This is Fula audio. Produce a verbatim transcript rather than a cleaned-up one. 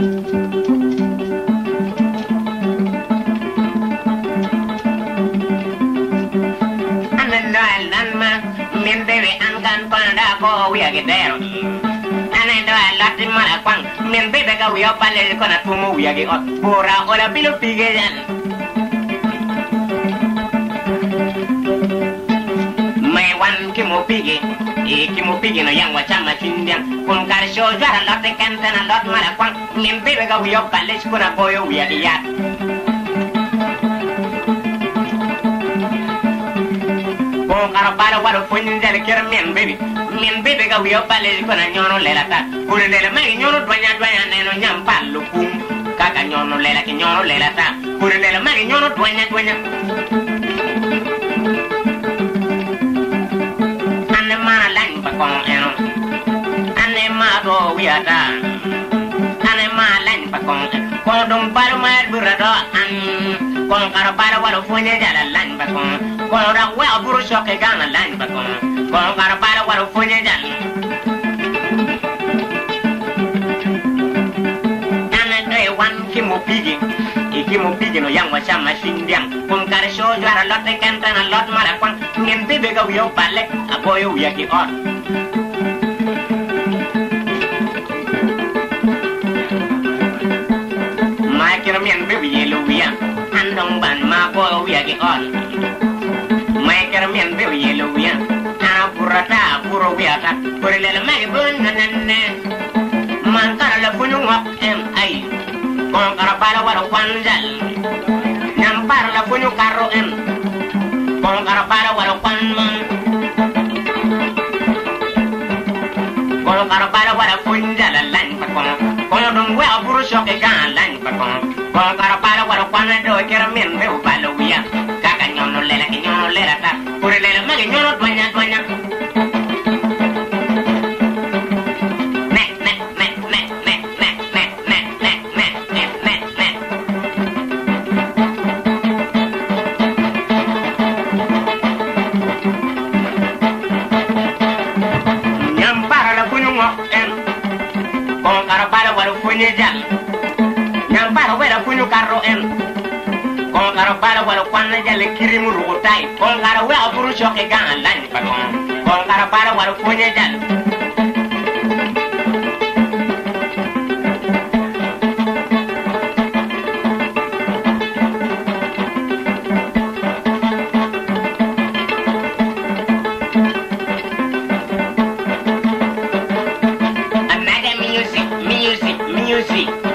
Min baby an kan panda ko we get there. Ane do a lot in mala kwang. Min baby ga we up ale ko na tumu we get up. Pura ola bilu pige yan. May wan ki mo pige. E ki mo pige no yang wa chama chindian. Kun kar show jara lot kan tan lot mala kwang. Min baby ga we up ale ko na boyo we get yat. Karabara waro funyin jale kera men baby men baby ga wiyo pale ko na nyono lela ta kure lela mai nyono dwanya dwanya neno nyam pallu kum kaka nyono lela ki nyono lela ta kure lela mai nyono dwanya dwanya ane ma lan pa kon eno ane ma do wiata ane ma lan pa kon ko dum paru ma burado an kon karabara waro funyin jale lan pa kon kono da wa buru shoke gana lan ba kono kono gara bara waru funye jan ana dai wan kimo pigi ikimo pigi no yang wa chama shindiang kon kare sho gara lot kan tan lot mara kon ngem be ga wiyo balle aboyo wiya ki on ma kira men be wiye lo wiya andong ban ma boyo wiya ki on mai kermian be yelo wiya ana purata puro wiya ta purele le mai bun nanne man kara la funyu ngok em ai kon kara bala wala kwanjal nyam par la funyu karo em kon kara bala wala kwan man kon kara bala wala funjal lan pa kon kon dum wa puro shoke gan lan pa kon kon kara bala wala kwan do kermian be bala wiya nyono lela ki nyono lela ta pure lela magi nyono dwanya dwanya ne ne ne ne ne ne ne ne ne ne ne ne ne nyam para la kunyu ngok en kon kara para waru kunye jal nyam para wala kunyu karo en kon kara bara wala kwanna jale kirimu rutai kon kara wa aburu shoke gan lan pa kon kon kara bara wala kunye jal another music music music